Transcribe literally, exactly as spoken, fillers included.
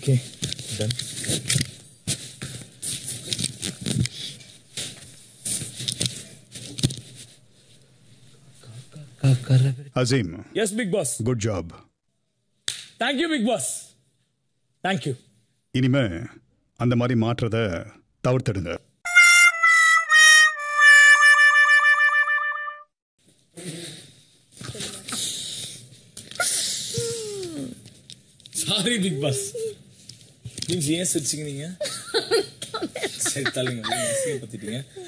Okay done. Azeem. Yes, big boss. Good job. Thank you, big boss. Thank you. இனிமே அந்த மாதிரி மாற்றத தவிர்த்துடுங்க. Sorry big boss. நீங்க ஏன் சிரிச்சீங்க நீங்க? சரி தலைங்க பத்திட்டீங்க.